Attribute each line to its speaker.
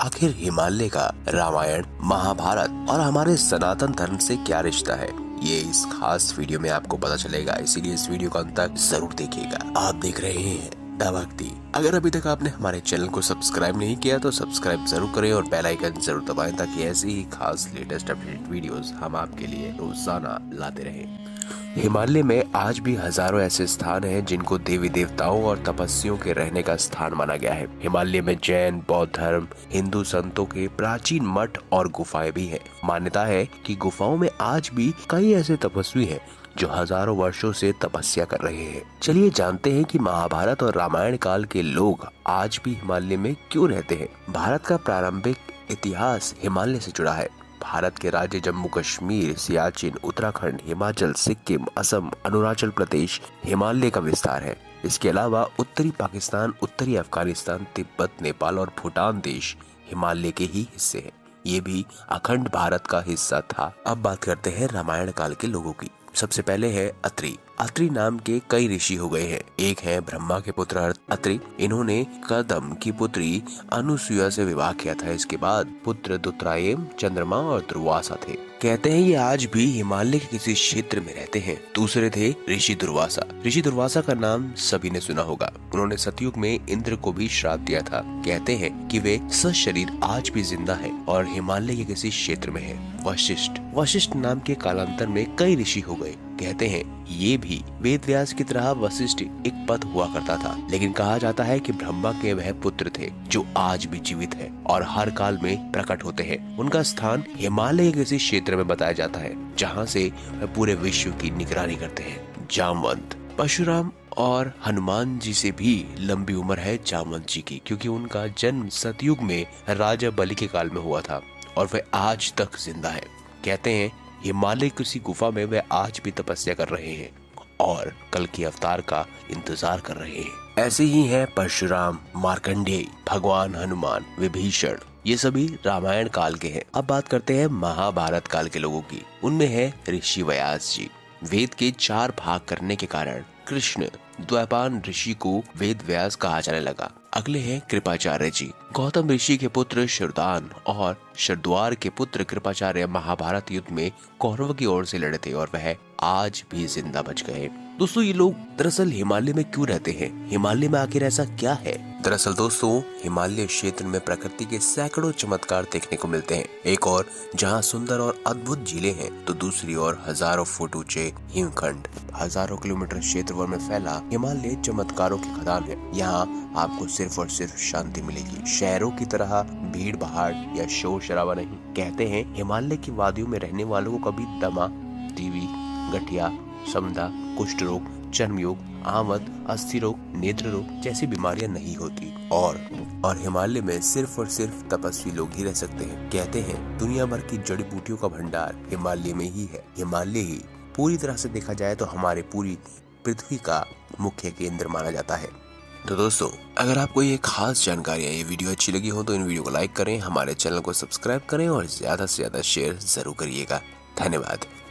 Speaker 1: आखिर हिमालय का रामायण, महाभारत और हमारे सनातन धर्म से क्या रिश्ता है, ये इस खास वीडियो में आपको पता चलेगा। इसीलिए इस वीडियो को अंत तक जरूर देखिएगा। आप देख रहे हैं द भक्ति। अगर अभी तक आपने हमारे चैनल को सब्सक्राइब नहीं किया तो सब्सक्राइब जरूर करें और बेल आइकन जरूर दबाएं ताकि ऐसी ही खास लेटेस्ट अपडेट वीडियोस हम आपके लिए रोजाना लाते रहें। हिमालय में आज भी हजारों ऐसे स्थान हैं जिनको देवी देवताओं और तपस्वियों के रहने का स्थान माना गया है। हिमालय में जैन, बौद्ध धर्म, हिंदू संतों के प्राचीन मठ और गुफाएं भी हैं। मान्यता है कि गुफाओं में आज भी कई ऐसे तपस्वी हैं जो हजारों वर्षों से तपस्या कर रहे हैं। चलिए जानते हैं कि महाभारत और रामायण काल के लोग आज भी हिमालय में क्यों रहते हैं। भारत का प्रारंभिक इतिहास हिमालय से जुड़ा है। भारत के राज्य जम्मू कश्मीर, सियाचिन, उत्तराखंड, हिमाचल, सिक्किम, असम, अरुणाचल प्रदेश हिमालय का विस्तार है। इसके अलावा उत्तरी पाकिस्तान, उत्तरी अफगानिस्तान, तिब्बत, नेपाल और भूटान देश हिमालय के ही हिस्से हैं। ये भी अखंड भारत का हिस्सा था। अब बात करते हैं रामायण काल के लोगों की। सबसे पहले है अत्रि। अत्रि नाम के कई ऋषि हो गए हैं। एक है ब्रह्मा के पुत्र अत्रि। इन्होंने कदम की पुत्री अनुसुईया से विवाह किया था। इसके बाद पुत्र दुत्रायम, चंद्रमा और दुर्वासा थे। कहते हैं ये आज भी हिमालय के किसी क्षेत्र में रहते हैं। दूसरे थे ऋषि दुर्वासा। ऋषि दुर्वासा का नाम सभी ने सुना होगा। उन्होंने सतयुग में इंद्र को भी श्राप दिया था। कहते हैं कि वे सशरीर आज भी जिंदा है और हिमालय के किसी क्षेत्र में है। वशिष्ठ नाम के कालांतर में कई ऋषि हो गए। कहते हैं ये भी वेद व्यास की तरह वशिष्ठ एक पद हुआ करता था, लेकिन कहा जाता है कि ब्रह्मा के वह पुत्र थे जो आज भी जीवित है और हर काल में प्रकट होते हैं। उनका स्थान हिमालय के किसी क्षेत्र में बताया जाता है जहाँ से वह पूरे विश्व की निगरानी करते हैं। जामवंत। परशुराम और हनुमान जी से भी लंबी उम्र है जामवंत जी की, क्योंकि उनका जन्म सतयुग में राजा बलि के काल में हुआ था और वह आज तक जिंदा है। कहते हैं हिमालय किसी गुफा में वे आज भी तपस्या कर रहे हैं और कल के अवतार का इंतजार कर रहे हैं। ऐसे ही हैं परशुराम, मार्कंडेय, भगवान हनुमान, विभीषण। ये सभी रामायण काल के हैं। अब बात करते हैं महाभारत काल के लोगों की। उनमें है ऋषि व्यास जी। वेद के 4 भाग करने के कारण कृष्ण द्वैपायन ऋषि को वेद व्यास कहा जाने लगा। अगले हैं कृपाचार्य जी। गौतम ऋषि के पुत्र शरदान और शरद्वार के पुत्र कृपाचार्य महाभारत युद्ध में कौरवों की ओर से लड़े थे और वह आज भी जिंदा बच गए। दोस्तों ये लोग दरअसल हिमालय में क्यों रहते हैं? हिमालय में आखिर ऐसा क्या है? दरअसल दोस्तों हिमालय क्षेत्र में प्रकृति के सैकड़ों चमत्कार देखने को मिलते हैं। एक और जहां सुंदर और अद्भुत झीलें हैं तो दूसरी ओर हजारों फुट ऊंचे हिमखंड। हजारों किलोमीटर क्षेत्रफल में फैला हिमालय चमत्कारों की खदान है। यहाँ आपको सिर्फ और सिर्फ शांति मिलेगी। शहरों की तरह भीड़ भाड़ या शोर शराबा नहीं। कहते हैं हिमालय की वादियों में रहने वालों को कभी दमा, टीबी, गठिया, समदा, कुष्ठ रोग, चर्म रोग, आमद, अस्थि रोग, नेत्र रोग जैसी बीमारियां नहीं होती और हिमालय में सिर्फ और सिर्फ तपस्वी लोग ही रह सकते हैं। कहते हैं दुनिया भर की जड़ी बूटियों का भंडार हिमालय में ही है। हिमालय ही पूरी तरह से देखा जाए तो हमारे पूरी पृथ्वी का मुख्य केंद्र माना जाता है। तो दोस्तों अगर आपको ये खास जानकारियाँ, ये वीडियो अच्छी लगी हो तो इन वीडियो को लाइक करें, हमारे चैनल को सब्सक्राइब करें और ज्यादा से ज्यादा शेयर जरूर करिएगा। धन्यवाद।